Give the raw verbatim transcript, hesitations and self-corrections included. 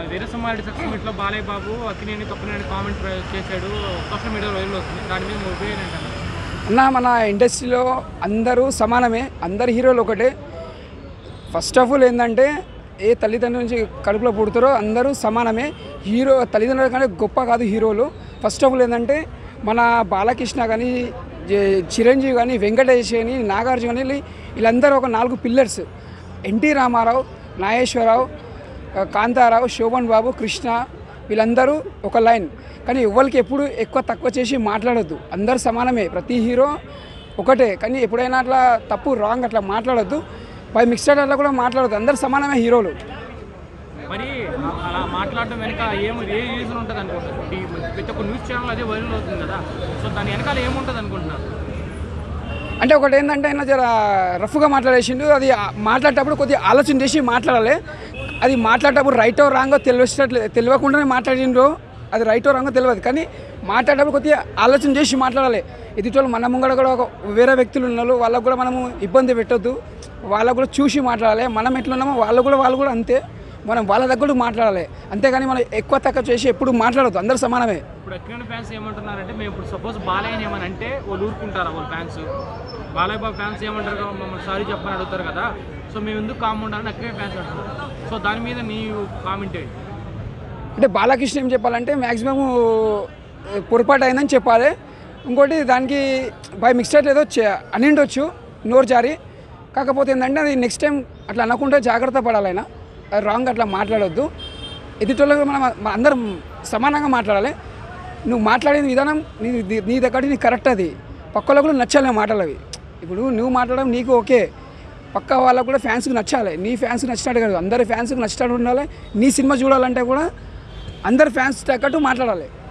Veera Simha Reddy success మీట్లో Balayya Babu Akkineni Thokkineni comment చేశాడు, social మీడియాలో వైరల్ అవుతుంది. దాని మీద ఒపీనియన్ ఏంటన్నా? అన్న, మన ఇండస్ట్రీలో అందరూ సమానమే, అందరు హీరోలు ఒకటే. ఫస్ట్ ఆఫ్ ఆల్ ఏంటంటే ఏ తల్లిదండ్రుల నుంచి కడుపులో పుడతారో అందరూ సమానమే. హీరో తల్లిదండ్రుల కంటే గొప్ప కాదు హీరోలు. ఫస్ట్ ఆఫ్ ఆల్ ఏంటంటే మన బాలకృష్ణ కానీ, చిరంజీవి కానీ, వెంకటేష్ కానీ, నాగార్జున కానీ వీళ్ళందరూ ఒక నాలుగు పిల్లర్స్. ఎన్టీ రామారావు, నాగేశ్వరరావు, కాంతారావు, శోభన్ బాబు, కృష్ణ వీళ్ళందరూ ఒక లైన్. కానీ ఎవరికి ఎప్పుడు ఎక్కువ తక్కువ చేసి మాట్లాడొద్దు, అందరు సమానమే. ప్రతి హీరో ఒకటే. కానీ ఎప్పుడైనా అట్లా తప్పు రాంగ్ అట్లా మాట్లాడొద్దు. పై మిక్స్డ్ అట్లా కూడా మాట్లాడొద్దు, అందరు సమానమే హీరోలు. మరి అలా మాట్లాడడం వెనక ఏం ఏ రీజన్ ఉంటుంది అనుకుంటున్నారు? ప్రతి ఒక్క న్యూస్ ఛానల్ అదే వైరల్ అవుతుంది కదా, సో దాని వెనకాల ఏముంటుంది అనుకుంటున్నారు? అంటే ఒకటి ఏంటంటే ఆయన జర రఫ్గా మాట్లాడేసిండు. అది మాట్లాడేటప్పుడు కొద్దిగా ఆలోచన చేసి మాట్లాడాలి. అది మాట్లాడేటప్పుడు రైటో రాంగో తెలిసినట్లు తెలియకుండానే మాట్లాడిండ్రో, అది రైటో రాంగో తెలియదు. కానీ మాట్లాడేటప్పుడు కొద్దిగా ఆలోచన చేసి మాట్లాడాలి. ఎదుటోళ్ళు మన ముంగడ కూడా ఒక వేరే వ్యక్తులు ఉన్నారు, వాళ్ళకు కూడా మనము ఇబ్బంది పెట్టొద్దు. వాళ్ళకు కూడా చూసి మాట్లాడాలి. మనం ఎట్లున్నామో వాళ్ళు కూడా వాళ్ళు కూడా అంతే, మనం వాళ్ళ దగ్గర మాట్లాడాలి. అంతేగాని మనం ఎక్కువ తక్కువ చేసి ఎప్పుడు మాట్లాడద్దు, అందరూ సమానమే. ఇప్పుడు అక్కినేని ఫ్యాన్స్ ఏమంటున్నారంటే, మేము ఇప్పుడు సపోజ్ బాలయ్యని ఏమని అంటే వాళ్ళు ఊరుకుంటారా? వాళ్ళ ఫ్యాన్స్ బాలయ్య బాబు ఫ్యాన్స్ ఏమంటారు, మమ్మల్ని సారీ చెప్పని అడుగుతారు కదా, సో మేము ఎందుకు కామ్ ఉండాలని అక్కినేని ఫ్యాన్స్ అంటున్నారు. సో దాని మీద నీ కామెంట్ ఏంటి? అంటే బాలకృష్ణ ఏం చెప్పాలంటే మ్యాక్సిమం పొరపాటు అయిందని చెప్పాలి. ఇంకోటి దానికి బై మిక్స్టేక్ ఏదో అని ఉండొచ్చు నోరు జారి. కాకపోతే ఏంటంటే అది నెక్స్ట్ టైం అట్లా అనకుండా జాగ్రత్త పడాలి. ఆయన రాంగ్ అట్లా మాట్లాడొద్దు. ఎదుటోళ్ళకి మనం అందరం సమానంగా మాట్లాడాలి. నువ్వు మాట్లాడే విధానం నీ నీ దగ్గర నీ కరెక్ట్, అది పక్కలో కూడా నచ్చాలి మాటలవి. ఇప్పుడు నువ్వు మాట్లాడడం నీకు ఓకే, పక్క వాళ్ళకు కూడా ఫ్యాన్స్కి నచ్చాలి. నీ ఫ్యాన్స్కి నచ్చినట్టు కాదు, అందరి ఫ్యాన్స్కి నచ్చినట్టు ఉండాలి. నీ సినిమా చూడాలంటే కూడా అందరి ఫ్యాన్స్ తగ్గట్టు మాట్లాడాలి.